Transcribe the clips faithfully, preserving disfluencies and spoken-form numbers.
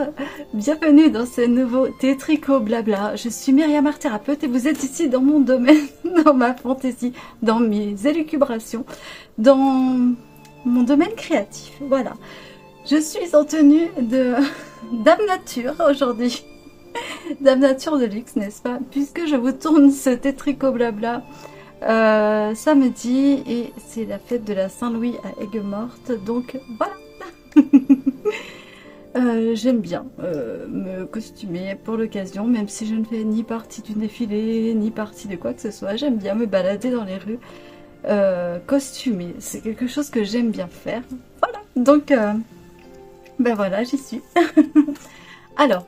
Voilà, bienvenue dans ce nouveau thé tricot blabla. Je suis Myriam, art thérapeute, et vous êtes ici dans mon domaine, dans ma fantaisie, dans mes élucubrations, dans mon domaine créatif. Voilà, je suis en tenue de Dame Nature aujourd'hui. Dame Nature de luxe, n'est-ce pas? Puisque je vous tourne ce thé tricot blabla euh, samedi, et c'est la fête de la Saint-Louis à Aigues-Mortes, donc voilà. euh, J'aime bien euh, me costumer pour l'occasion, même si je ne fais ni partie du défilé, ni partie de quoi que ce soit. J'aime bien me balader dans les rues euh, costumée. C'est quelque chose que j'aime bien faire. Voilà, donc euh, ben voilà, j'y suis. Alors,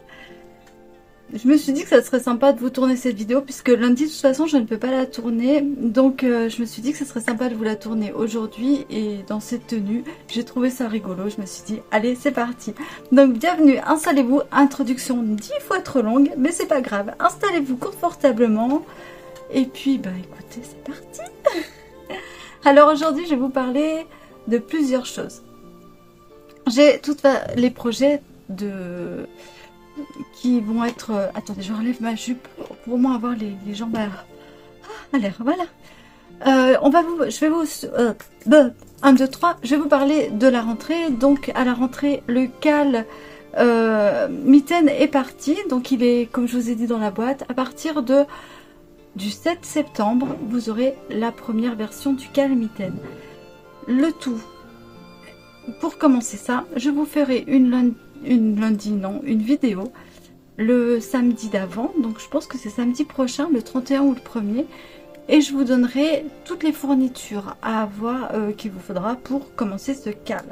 je me suis dit que ça serait sympa de vous tourner cette vidéo, puisque lundi de toute façon je ne peux pas la tourner, donc euh, je me suis dit que ça serait sympa de vous la tourner aujourd'hui, et dans cette tenue j'ai trouvé ça rigolo. Je me suis dit allez, c'est parti. Donc bienvenue, installez-vous. Introduction dix fois trop longue, mais c'est pas grave, installez-vous confortablement et puis bah écoutez, c'est parti. Alors aujourd'hui je vais vous parler de plusieurs choses. J'ai toutes les projets de qui vont être... Euh, attendez, je relève ma jupe pour au moins avoir les, les jambes à, à l'air. Voilà. Euh, on va vous... Je vais vous... Euh, un, deux, trois. Je vais vous parler de la rentrée. Donc, à la rentrée, le cal euh, mitaine est parti. Donc, il est, comme je vous ai dit dans la boîte, à partir de du sept septembre, vous aurez la première version du cal mitaine. Le tout. Pour commencer ça, je vous ferai une lundi... une lundi, non, une vidéo le samedi d'avant, donc je pense que c'est samedi prochain, le trente et un ou le premier, et je vous donnerai toutes les fournitures à avoir euh, qu'il vous faudra pour commencer ce cal.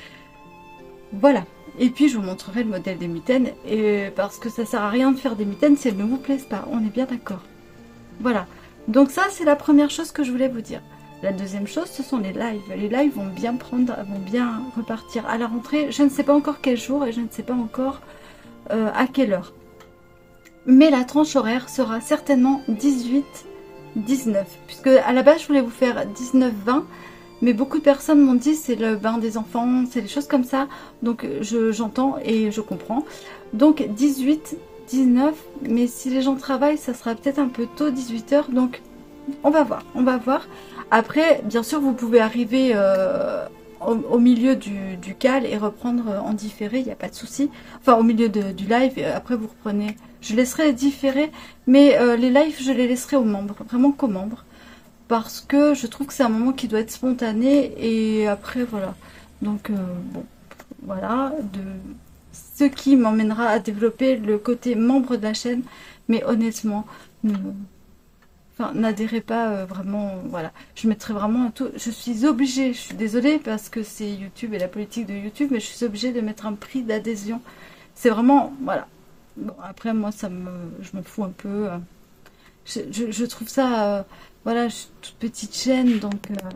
Voilà, et puis je vous montrerai le modèle des mitaines, et parce que ça sert à rien de faire des mitaines si elles ne vous plaisent pas, on est bien d'accord. Voilà, donc ça c'est la première chose que je voulais vous dire. La deuxième chose, ce sont les lives. Les lives vont bien prendre, vont bien repartir à la rentrée. Je ne sais pas encore quel jour et je ne sais pas encore euh, à quelle heure. Mais la tranche horaire sera certainement dix-huit dix-neuf. Puisque à la base, je voulais vous faire dix-neuf vingt. Mais beaucoup de personnes m'ont dit c'est le bain des enfants, c'est des choses comme ça. Donc j'entends et je comprends. Donc dix-huit dix-neuf. Mais si les gens travaillent, ça sera peut-être un peu tôt, dix-huit heures. Donc on va voir, on va voir. Après, bien sûr, vous pouvez arriver euh, au, au milieu du, du cal et reprendre en différé, il n'y a pas de souci. Enfin, au milieu de, du live, et après vous reprenez. Je laisserai les différés, mais euh, les lives, je les laisserai aux membres, vraiment qu'aux membres. Parce que je trouve que c'est un moment qui doit être spontané, et après, voilà. Donc, euh, bon, voilà, de ce qui m'emmènera à développer le côté membre de la chaîne, mais honnêtement, ne... Enfin, n'adhérez pas euh, vraiment, voilà. Je mettrai vraiment un tout. Je suis obligée, je suis désolée parce que c'est YouTube et la politique de YouTube, mais je suis obligée de mettre un prix d'adhésion. C'est vraiment, voilà. Bon, après, moi, ça me, je m'en fous un peu. euh. Je, je, je trouve ça, euh, voilà, je suis toute petite chaîne, donc. Euh...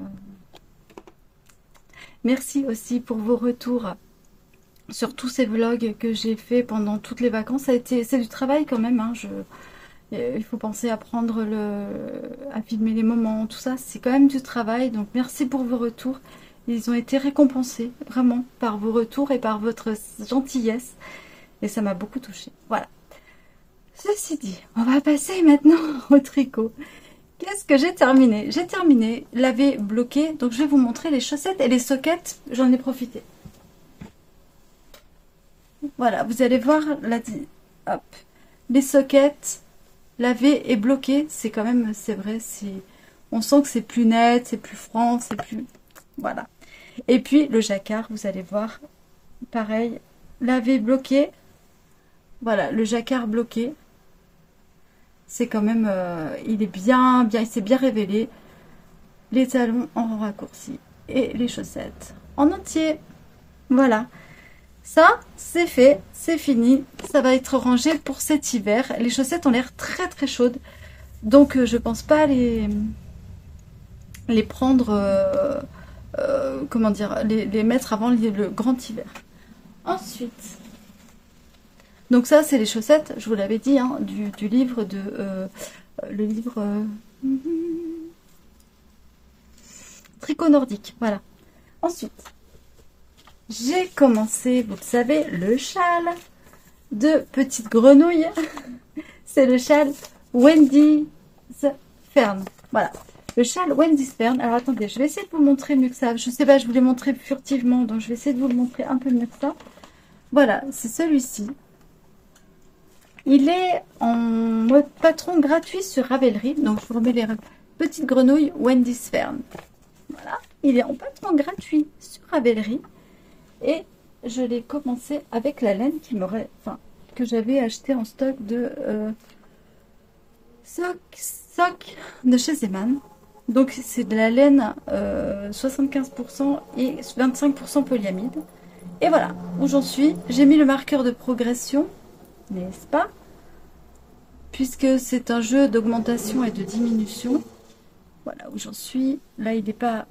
Merci aussi pour vos retours sur tous ces vlogs que j'ai fait pendant toutes les vacances. Ça a été, c'est du travail quand même, hein. Je. Il faut penser à prendre le, à filmer les moments, tout ça, c'est quand même du travail. Donc merci pour vos retours. Ils ont été récompensés vraiment par vos retours et par votre gentillesse. Et ça m'a beaucoup touchée. Voilà. Ceci dit, on va passer maintenant au tricot. Qu'est-ce que j'ai terminé? J'ai terminé, laver, bloqué. Donc je vais vous montrer les chaussettes et les sockets. J'en ai profité. Voilà, vous allez voir la, hop, les sockets. Laver et bloquer, c'est quand même, c'est vrai, on sent que c'est plus net, c'est plus franc, c'est plus... Voilà. Et puis, le jacquard, vous allez voir, pareil, laver, bloquer. Voilà, le jacquard bloqué. C'est quand même, euh, il est bien, bien, il s'est bien révélé. Les talons en raccourci et les chaussettes en entier. Voilà. Ça, c'est fait, c'est fini. Ça va être rangé pour cet hiver. Les chaussettes ont l'air très très chaudes. Donc, euh, je pense pas les, les prendre, euh, euh, comment dire, les, les mettre avant le, le grand hiver. Ensuite, donc ça, c'est les chaussettes, je vous l'avais dit, hein, du, du livre de... Euh, le livre... Euh, Tricot nordique, voilà. Ensuite... J'ai commencé, vous le savez, le châle. de petites grenouilles. C'est le châle Wendy's Fern. Voilà, le châle Wendy's Fern. Alors attendez, je vais essayer de vous montrer mieux que ça. Je sais pas, je vous l'ai montré furtivement, donc je vais essayer de vous le montrer un peu mieux que ça. Voilà, c'est celui-ci. Il est en mode patron gratuit sur Ravelry. Donc je vous remets les petites grenouilles Wendy's Fern. Voilà, il est en patron gratuit sur Ravelry. Et je l'ai commencé avec la laine qui m'aurait, enfin, que j'avais acheté en stock de euh, soc, soc de chez Zeman. Donc c'est de la laine euh, soixante-quinze pour cent et vingt-cinq pour cent polyamide. Et voilà où j'en suis. J'ai mis le marqueur de progression, n'est-ce pas? Puisque c'est un jeu d'augmentation et de diminution. Voilà où j'en suis. Là il n'est pas...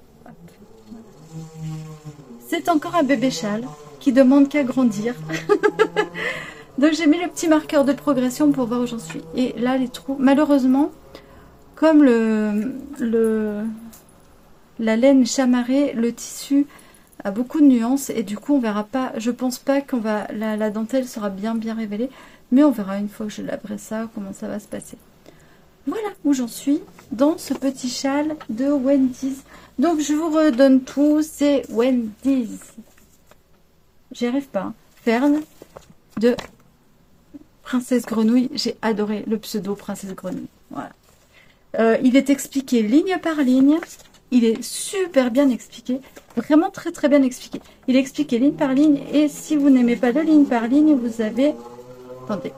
C'est encore un bébé châle qui demande qu'à grandir. Donc j'ai mis le petit marqueur de progression pour voir où j'en suis. Et là les trous, malheureusement, comme le, le la laine chamarrée, le tissu a beaucoup de nuances et du coup on verra pas. Je pense pas qu'on va la, la dentelle sera bien bien révélée, mais on verra une fois que je laverai ça comment ça va se passer. Voilà où j'en suis dans ce petit châle de Wendy's. Donc je vous redonne tout, c'est Wendy's. J'y arrive pas. Hein. Fern de Princesse Grenouille. J'ai adoré le pseudo Princesse Grenouille. Voilà. Euh, il est expliqué ligne par ligne. Il est super bien expliqué. Vraiment très très bien expliqué. Il est expliqué ligne par ligne. Et si vous n'aimez pas de ligne par ligne, vous avez... Attendez.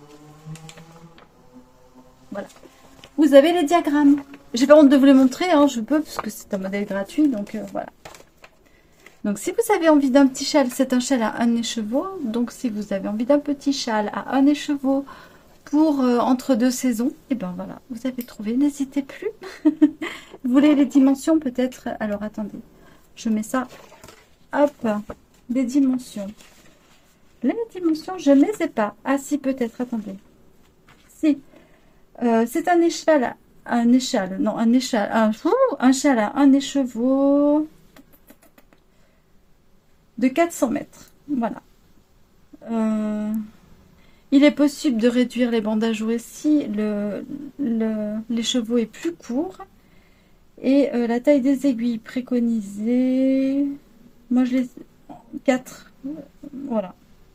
Voilà. Vous avez les diagrammes. J'ai pas honte de vous les montrer, hein, je peux, parce que c'est un modèle gratuit, donc euh, voilà. Donc si vous avez envie d'un petit châle, c'est un châle à un écheveau. Donc si vous avez envie d'un petit châle à un écheveau pour euh, entre deux saisons, et ben voilà, vous avez trouvé, n'hésitez plus. Vous voulez les dimensions peut-être? Alors attendez, je mets ça, hop, des dimensions. Les dimensions, je ne les ai pas. Ah si, peut-être, attendez. Si. Euh, c'est un échal, un échal, non, un échal, un, un châle à un écheveau de quatre cents mètres. Voilà. Euh, il est possible de réduire les bandes à jouer si le, le, l'écheveau est plus court. Et euh, la taille des aiguilles préconisée, moi je les... quatre. Voilà.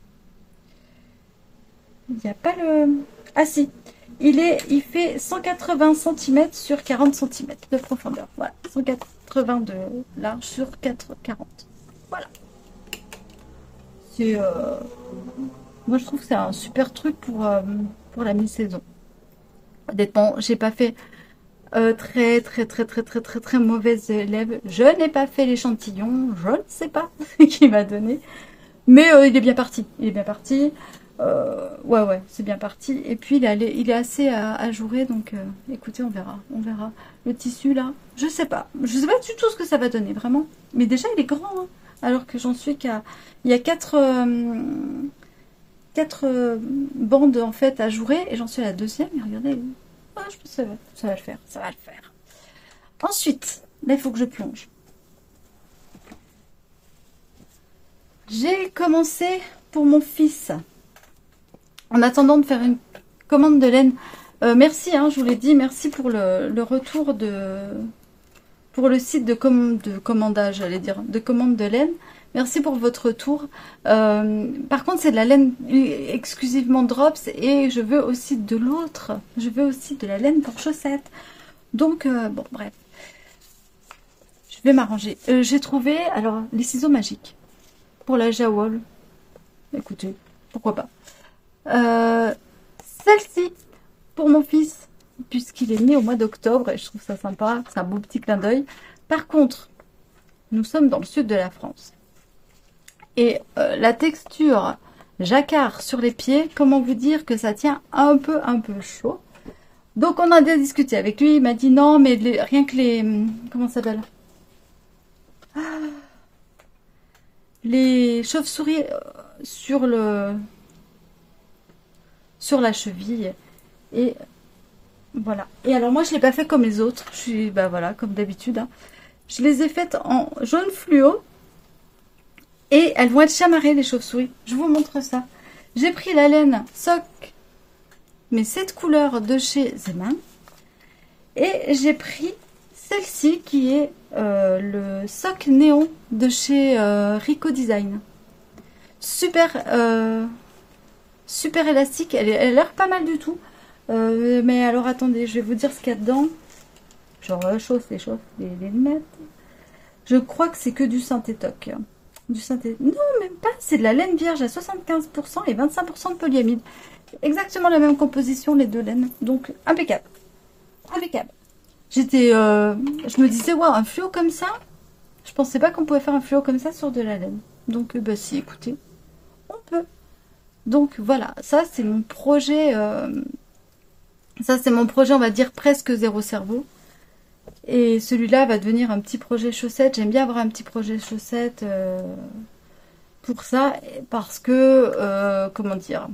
Il n'y a pas le... Ah si. Il, est, il fait cent quatre-vingts centimètres sur quarante centimètres de profondeur. Voilà, cent quatre-vingts de large sur quarante. Voilà. C'est, euh... moi, je trouve que c'est un super truc pour, euh, pour la mi-saison. Honnêtement, j'ai pas fait euh, très, très, très, très, très, très, très mauvaise élève. Je n'ai pas fait l'échantillon. Je ne sais pas ce qu'il m'a donné. Mais euh, il est bien parti. Il est bien parti. Euh, ouais ouais c'est bien parti et puis il est, il est assez à, à jouer donc euh, écoutez on verra on verra le tissu là je sais pas je sais pas du tout ce que ça va donner vraiment mais déjà il est grand hein, alors que j'en suis qu'à il y a quatre euh, quatre euh, bandes en fait à jouer et j'en suis à la deuxième et regardez ah, je pense que ça va, ça va le faire ça va le faire ensuite là il faut que je plonge. J'ai commencé pour mon fils en attendant de faire une commande de laine. Euh, merci, hein, je vous l'ai dit, merci pour le, le retour de... Pour le site de, com de commandage, j'allais dire, de commande de laine. Merci pour votre retour. Euh, par contre, c'est de la laine exclusivement drops et je veux aussi de l'autre. Je veux aussi de la laine pour chaussettes. Donc, euh, bon, bref. Je vais m'arranger. Euh, J'ai trouvé, alors, les ciseaux magiques pour la Jawol. Écoutez, pourquoi pas. Euh, Celle-ci pour mon fils puisqu'il est né au mois d'octobre et je trouve ça sympa, c'est un beau petit clin d'œil. Par contre, nous sommes dans le sud de la France et euh, la texture jacquard sur les pieds, comment vous dire que ça tient un peu un peu chaud. Donc on a déjà discuté avec lui, il m'a dit non mais les, rien que les comment ça s'appelle ah, les chauves-souris sur le sur la cheville et voilà. Et alors moi je l'ai pas fait comme les autres, je suis bah voilà comme d'habitude hein. Je les ai faites en jaune fluo et elles vont être chamarrées les chauves-souris. Je vous montre ça. J'ai pris la laine sock, mais cette couleur de chez Zeman. Et j'ai pris celle-ci qui est euh, le sock néon de chez euh, Rico Design. Super, euh, super élastique, elle, elle a l'air pas mal du tout. Euh, mais alors attendez, je vais vous dire ce qu'il y a dedans. Genre euh, chausse les chauffe, les, les lunettes. Je crois que c'est que du synthétoc. Du synthé... Non, même pas, c'est de la laine vierge à soixante-quinze pour cent et vingt-cinq pour cent de polyamide. Exactement la même composition, les deux laines. Donc impeccable. Impeccable. J'étais, euh, je me disais, waouh, un fluo comme ça. Je pensais pas qu'on pouvait faire un fluo comme ça sur de la laine. Donc, euh, bah si, écoutez, on peut. Donc voilà, ça c'est mon projet. Euh, ça c'est mon projet, on va dire presque zéro cerveau. Et celui-là va devenir un petit projet chaussette. J'aime bien avoir un petit projet chaussette euh, pour ça, parce que, euh, comment dire,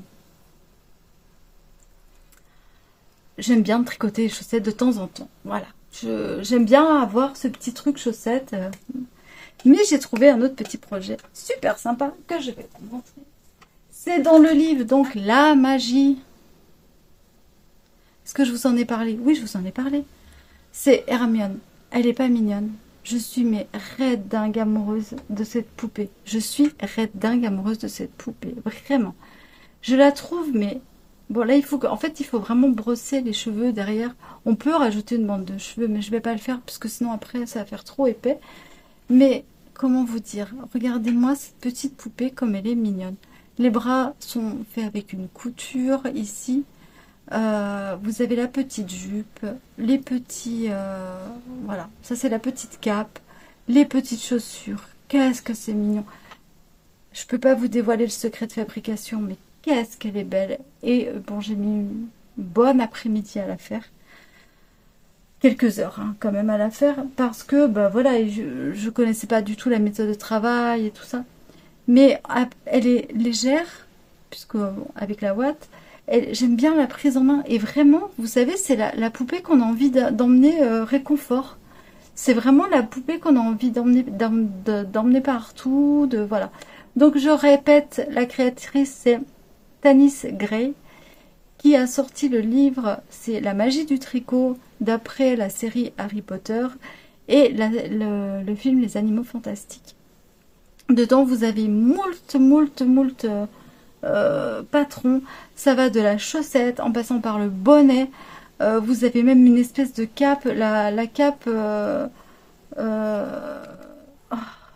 j'aime bien tricoter les chaussettes de temps en temps. Voilà, j'aime bien avoir ce petit truc chaussette. Euh, mais j'ai trouvé un autre petit projet super sympa que je vais vous montrer. C'est dans le livre, donc La Magie. Est-ce que je vous en ai parlé? Oui, je vous en ai parlé. C'est Hermione. Elle est pas mignonne. Je suis mais raide dingue amoureuse de cette poupée. Je suis raide dingue amoureuse de cette poupée. Vraiment. Je la trouve, mais... Bon, là, il faut que... En fait, il faut vraiment brosser les cheveux derrière. On peut rajouter une bande de cheveux, mais je vais pas le faire, parce que sinon, après, ça va faire trop épais. Mais, comment vous dire? Regardez-moi cette petite poupée, comme elle est mignonne. Les bras sont faits avec une couture, ici. Euh, vous avez la petite jupe, les petits, euh, voilà, ça c'est la petite cape, les petites chaussures. Qu'est-ce que c'est mignon! Je peux pas vous dévoiler le secret de fabrication, mais qu'est-ce qu'elle est belle! Et euh, bon, j'ai mis une bonne après-midi à la faire, quelques heures hein, quand même à la faire, parce que bah voilà, je, je connaissais pas du tout la méthode de travail et tout ça, mais elle est légère, puisque bon, avec la ouate. J'aime bien la prise en main. Et vraiment, vous savez, c'est la, la poupée qu'on a envie d'emmener euh, réconfort. C'est vraiment la poupée qu'on a envie d'emmener d'emmener partout. De, voilà. Donc, je répète, la créatrice, c'est Tanis Gray, qui a sorti le livre, c'est La magie du tricot, d'après la série Harry Potter, et la, le, le film Les Animaux Fantastiques. Dedans, vous avez moult, moult, moult... Euh, Euh, patron, ça va de la chaussette en passant par le bonnet, euh, vous avez même une espèce de cape, la, la cape euh, euh, oh,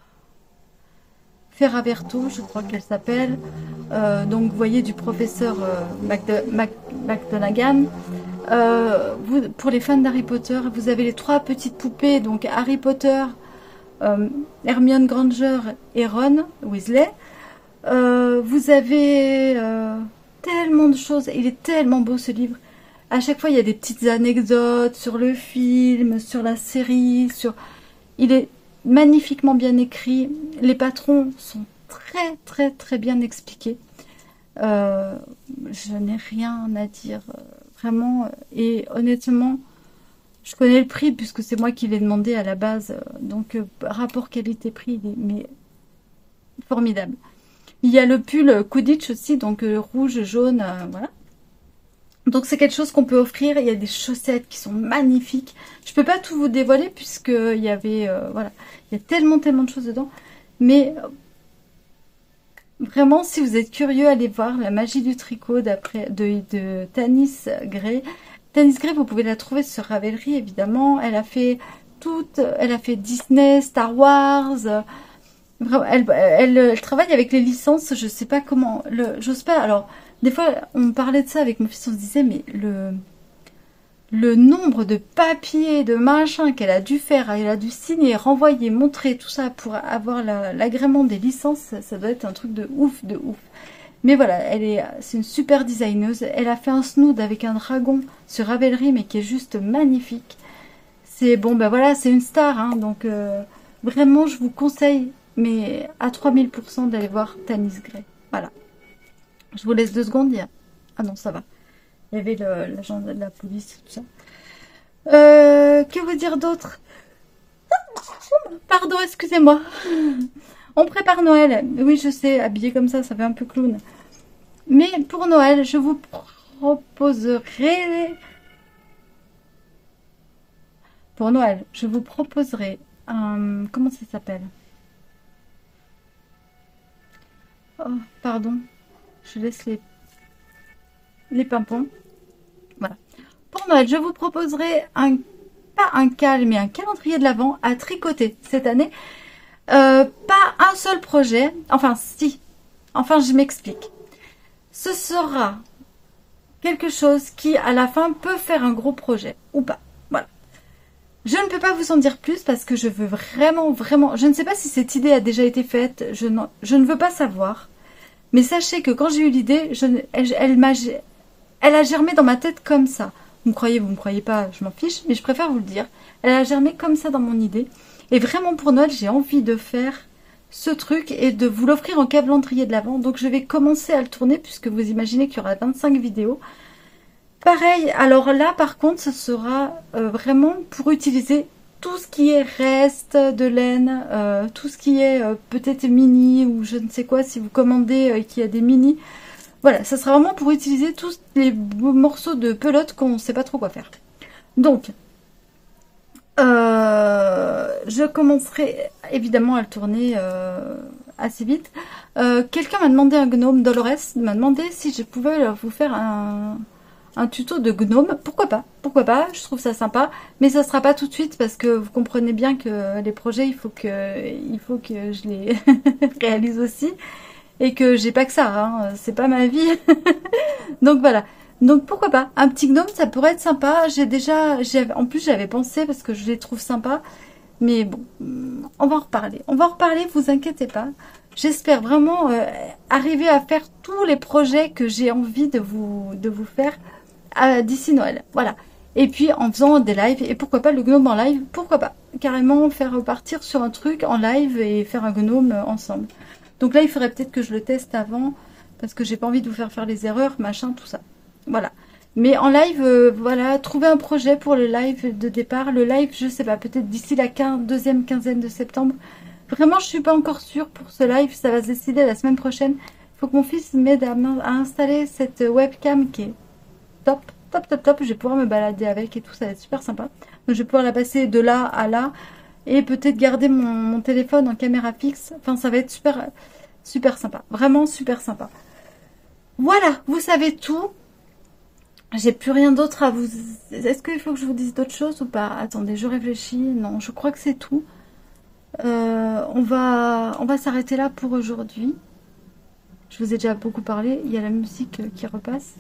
Ferraverto, je crois qu'elle s'appelle, euh, donc vous voyez du professeur euh, McDo Mac McGonagall. Euh, vous, pour les fans d'Harry Potter, vous avez les trois petites poupées, donc Harry Potter, euh, Hermione Granger et Ron Weasley. Euh, vous avez euh, tellement de choses, il est tellement beau ce livre. À chaque fois il y a des petites anecdotes sur le film, sur la série, sur... il est magnifiquement bien écrit. Les patrons sont très très très bien expliqués. Euh, je n'ai rien à dire, vraiment. Et honnêtement, je connais le prix puisque c'est moi qui l'ai demandé à la base. Donc rapport qualité-prix, il est mais formidable. Il y a le pull Quidditch aussi, donc euh, rouge, jaune, euh, voilà. Donc c'est quelque chose qu'on peut offrir. Il y a des chaussettes qui sont magnifiques. Je peux pas tout vous dévoiler puisque il y avait, euh, voilà, il y a tellement tellement de choses dedans. Mais euh, vraiment, si vous êtes curieux, allez voir La magie du tricot d'après de, de Tanis Gray. Tanis Gray, vous pouvez la trouver sur Ravelry évidemment. Elle a fait toute, elle a fait Disney, Star Wars. Euh, Elle, elle, elle travaille avec les licences, je sais pas comment, j'ose pas, alors des fois on parlait de ça avec mon fils, on se disait mais le, le nombre de papiers, de machins qu'elle a dû faire, elle a dû signer, renvoyer, montrer, tout ça pour avoir l'agrément la, des licences, ça, ça doit être un truc de ouf, de ouf. Mais voilà, elle est, c'est une super designeuse, elle a fait un snood avec un dragon sur Ravelry mais qui est juste magnifique. C'est bon, ben voilà, c'est une star, hein, donc euh, vraiment je vous conseille mais à trois mille pour cent d'aller voir Tanis Gray. Voilà. Je vous laisse deux secondes. Il y a... Ah non, ça va. Il y avait l'agent de la police, tout ça. Euh, que vous dire d'autre? Pardon, excusez-moi. On prépare Noël. Oui, je sais, habillé comme ça, ça fait un peu clown. Mais pour Noël, je vous proposerai... Pour Noël, je vous proposerai un... Comment ça s'appelle? Oh, pardon. Je laisse les... les pimpons. Voilà. Pour Noël, je vous proposerai un... Pas un cal, mais un calendrier de l'Avent à tricoter cette année. Euh, pas un seul projet. Enfin, si. Enfin, je m'explique. Ce sera quelque chose qui, à la fin, peut faire un gros projet ou pas. Voilà. Je ne peux pas vous en dire plus parce que je veux vraiment, vraiment... Je ne sais pas si cette idée a déjà été faite. Je, je ne veux pas savoir. Mais sachez que quand j'ai eu l'idée, je... elle, elle, m'a... elle a germé dans ma tête comme ça. Vous me croyez, vous me croyez pas, je m'en fiche. Mais je préfère vous le dire. Elle a germé comme ça dans mon idée. Et vraiment, pour Noël, j'ai envie de faire ce truc et de vous l'offrir en calendrier de l'Avent. Donc, je vais commencer à le tourner puisque vous imaginez qu'il y aura vingt-cinq vidéos. Pareil, alors là, par contre, ce sera euh, vraiment pour utiliser tout ce qui est reste de laine, euh, tout ce qui est euh, peut-être mini ou je ne sais quoi, si vous commandez euh, qu'il y a des mini. Voilà, ça sera vraiment pour utiliser tous les morceaux de pelote qu'on ne sait pas trop quoi faire. Donc, Euh, je commencerai évidemment à le tourner euh, assez vite. Euh, Quelqu'un m'a demandé un gnome, Dolores m'a demandé si je pouvais vous faire un, un tuto de gnome. Pourquoi pas? Pourquoi pas? Je trouve ça sympa, mais ça sera pas tout de suite parce que vous comprenez bien que les projets, il faut que, il faut que je les réalise aussi et que j'ai pas que ça. Hein, c'est pas ma vie. Donc voilà. Donc pourquoi pas, un petit gnome ça pourrait être sympa. J'ai déjà, en plus j'avais pensé parce que je les trouve sympas. Mais bon, on va en reparler. On va en reparler, vous inquiétez pas. J'espère vraiment euh, arriver à faire tous les projets que j'ai envie de vous, de vous faire euh, d'ici Noël. Voilà. Et puis en faisant des lives, et pourquoi pas le gnome en live, pourquoi pas. Carrément faire repartir sur un truc en live et faire un gnome ensemble. Donc là il faudrait peut-être que je le teste avant, parce que j'ai pas envie de vous faire faire les erreurs, machin, tout ça. Voilà. Mais en live, euh, voilà, trouver un projet pour le live de départ. Le live, je sais pas, peut-être d'ici la quinze, deuxième quinzaine de septembre. Vraiment, je suis pas encore sûre pour ce live. Ça va se décider la semaine prochaine. Il faut que mon fils m'aide à, à installer cette webcam qui est top, top, top, top. Je vais pouvoir me balader avec et tout, ça va être super sympa. Donc, je vais pouvoir la passer de là à là. Et peut-être garder mon, mon téléphone en caméra fixe. Enfin, ça va être super, super sympa. Vraiment super sympa. Voilà, vous savez tout. J'ai plus rien d'autre à vous... Est-ce qu'il faut que je vous dise d'autres choses ou pas? Attendez, je réfléchis. Non, je crois que c'est tout. Euh, on va, on va s'arrêter là pour aujourd'hui. Je vous ai déjà beaucoup parlé. Il y a la musique qui repasse.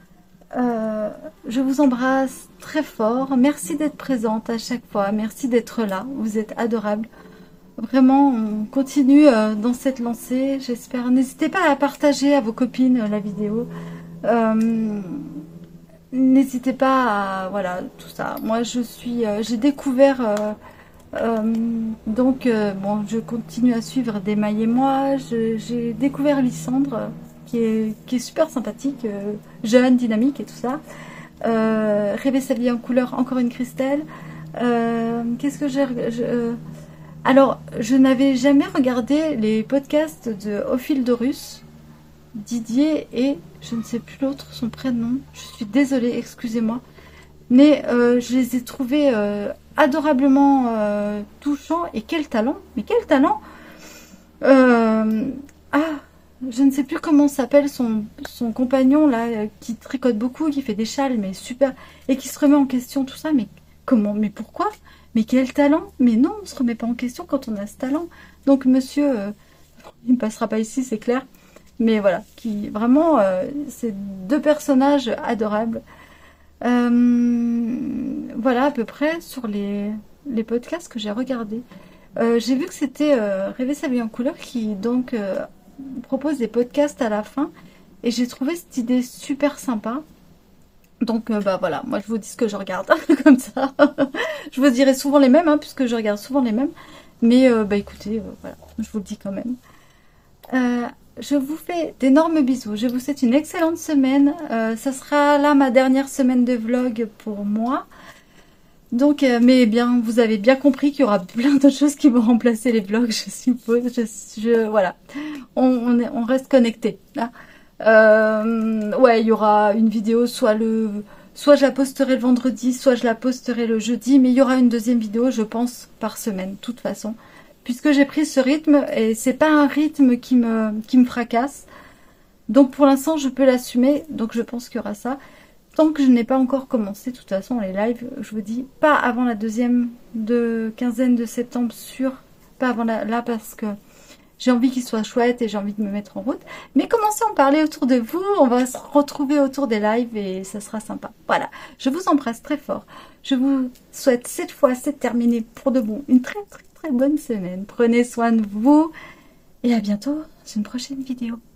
Euh, je vous embrasse très fort. Merci d'être présente à chaque fois. Merci d'être là. Vous êtes adorables. Vraiment, on continue dans cette lancée. J'espère. N'hésitez pas à partager à vos copines la vidéo. Euh... N'hésitez pas à... Voilà, tout ça. Moi, je suis... Euh, j'ai découvert... Euh, euh, donc, euh, bon, je continue à suivre des Mailles et moi. J'ai découvert Lysandre, qui est, qui est super sympathique, euh, jeune, dynamique et tout ça. Euh, Rêver sa vie en couleur, encore une Christelle. Euh, Qu'est-ce que j'ai... Euh, alors, je n'avais jamais regardé les podcasts de Ophildorus, Didier et je ne sais plus l'autre, son prénom. Je suis désolée, excusez-moi. Mais euh, je les ai trouvés euh, adorablement euh, touchants. Et quel talent! Mais quel talent! euh, Ah, je ne sais plus comment s'appelle son, son compagnon là, qui tricote beaucoup, qui fait des châles, mais super, et qui se remet en question tout ça. Mais comment? Mais pourquoi? Mais quel talent! Mais non, on ne se remet pas en question quand on a ce talent. Donc monsieur, euh, il ne passera pas ici, c'est clair. Mais voilà, qui vraiment, euh, c'est deux personnages adorables. Euh, voilà à peu près sur les, les podcasts que j'ai regardés. Euh, j'ai vu que c'était euh, Rêver sa vie en couleur qui donc euh, propose des podcasts à la fin. Et j'ai trouvé cette idée super sympa. Donc euh, bah voilà, moi je vous dis ce que je regarde comme ça. Je vous dirai souvent les mêmes, hein, puisque je regarde souvent les mêmes. Mais euh, bah écoutez, euh, voilà, je vous le dis quand même. Euh, Je vous fais d'énormes bisous. Je vous souhaite une excellente semaine. Euh, ça sera là ma dernière semaine de vlog pour moi. Donc, euh, mais bien, vous avez bien compris qu'il y aura plein d'autres choses qui vont remplacer les vlogs, je suppose. Je, je, voilà, on, on, est, on reste connecté. Hein. Euh, ouais, il y aura une vidéo, soit le, soit je la posterai le vendredi, soit je la posterai le jeudi, mais il y aura une deuxième vidéo, je pense, par semaine, de toute façon. Puisque j'ai pris ce rythme, et c'est pas un rythme qui me, qui me fracasse. Donc pour l'instant, je peux l'assumer, donc je pense qu'il y aura ça. Tant que je n'ai pas encore commencé, de toute façon, les lives, je vous dis, pas avant la deuxième de quinzaine de septembre, sûr, pas avant la, là, parce que j'ai envie qu'il soit chouette et j'ai envie de me mettre en route. Mais commencez à en parler autour de vous, on va se retrouver autour des lives et ça sera sympa. Voilà, je vous embrasse très fort. Je vous souhaite cette fois, c'est terminé pour de bon, une très très très bonne semaine. Prenez soin de vous et à bientôt dans une prochaine vidéo.